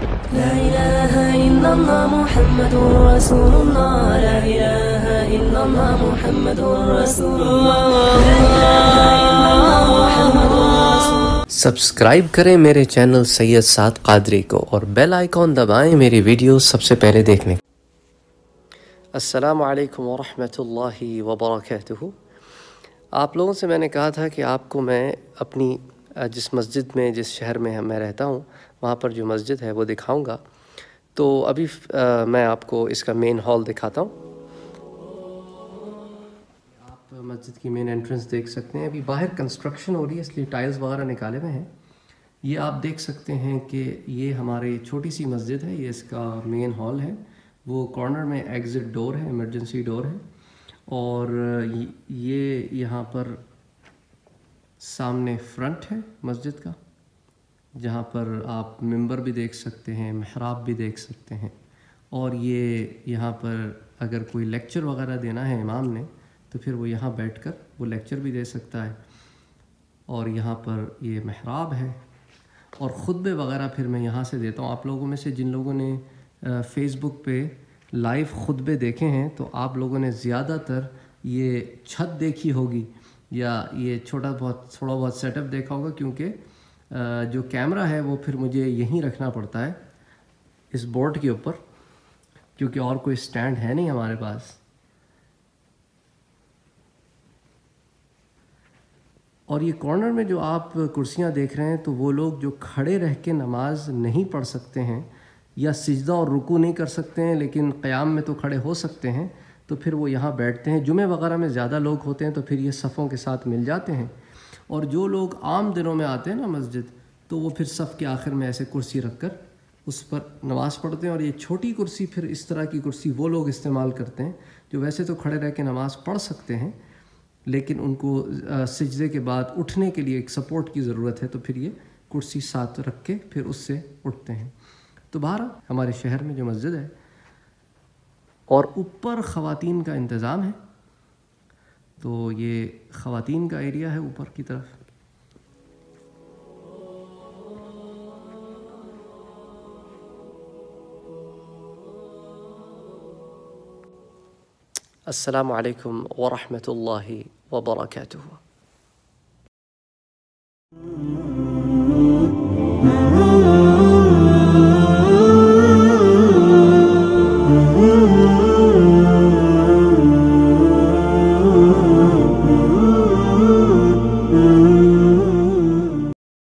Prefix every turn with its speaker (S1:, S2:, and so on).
S1: لا إله إلا الله محمد رسول الله لا إله إلا الله محمد رسول الله لا إله إلا الله محمد رسول।
S2: سبسکرائب کریں میرے چینل سید سعد قادری کو اور بیل آئیکن دبائیں میری ویڈیو سب سے پہلے دیکھنے۔ السلام علیکم ورحمۃ اللہ وبرکاتہ۔ آپ لوگوں سے میں نے کہا تھا کہ آپ کو میں اپنی جس مسجد میں جس شہر میں میں رہتا ہوں وہاں پر جو مسجد ہے وہ دکھاؤں گا، تو ابھی میں آپ کو اس کا مین ہال دکھاتا ہوں۔ آپ مسجد کی مین انٹرنس دیکھ سکتے ہیں، ابھی باہر کنسٹرکشن ہو رہی ہے اس لیے ٹائلز وغیرہ نکالے ہوئے ہیں۔ یہ آپ دیکھ سکتے ہیں کہ یہ ہماری چھوٹی سی مسجد ہے، یہ اس کا مین ہال ہے، وہ کارنر میں ایگزٹ ڈور ہے، ایمرجنسی ڈور ہے، اور یہ یہاں پر سامنے فرنٹ ہے مسجد کا، جہاں پر آپ ممبر بھی دیکھ سکتے ہیں، محراب بھی دیکھ سکتے ہیں، اور یہ یہاں پر اگر کوئی لیکچر وغیرہ دینا ہے امام نے تو پھر وہ یہاں بیٹھ کر وہ لیکچر بھی دے سکتا ہے، اور یہاں پر یہ محراب ہے، اور خطبے وغیرہ پھر میں یہاں سے دیتا ہوں۔ آپ لوگوں میں سے جن لوگوں نے فیس بک پہ لائیو خطبے دیکھے ہیں تو آپ لوگوں نے زیادہ تر یہ چھت دیکھی ہوگی یا یہ تھوڑا بہت سیٹ اپ دیکھا ہوگا، کیونکہ جو کیمرہ ہے وہ پھر مجھے یہیں رکھنا پڑتا ہے اس بورڈ کے اوپر، کیونکہ اور کوئی سٹینڈ ہے نہیں ہمارے پاس۔ اور یہ کارنر میں جو آپ کرسیاں دیکھ رہے ہیں تو وہ لوگ جو کھڑے رہ کے نماز نہیں پڑھ سکتے ہیں یا سجدہ اور رکوع نہیں کر سکتے ہیں لیکن قیام میں تو کھڑے ہو سکتے ہیں، تو پھر وہ یہاں بیٹھتے ہیں۔ جمعہ وغیرہ میں زیادہ لوگ ہوتے ہیں تو پھر یہ صفوں کے ساتھ مل جاتے ہیں، اور جو لوگ عام دنوں میں آتے ہیں نا مسجد تو وہ پھر صف کے آخر میں ایسے کرسی رکھ کر اس پر نماز پڑھتے ہیں۔ اور یہ چھوٹی کرسی پھر اس طرح کی کرسی وہ لوگ استعمال کرتے ہیں جو ویسے تو کھڑے رہ کے نماز پڑھ سکتے ہیں لیکن ان کو سجدے کے بعد اٹھنے کے لیے ایک سپورٹ کی ضرورت ہے، تو پھر یہ کرسی ساتھ رکھ کے پھر اس سے اٹھتے ہیں۔ تو بہرحال ہمارے شہر میں جو مسجد ہے اور اوپر خواتین کا انتظام ہے، تو یہ خواتین کا ایریا ہے اوپر کی طرف۔ السلام علیکم ورحمۃ اللہ وبرکاتہ۔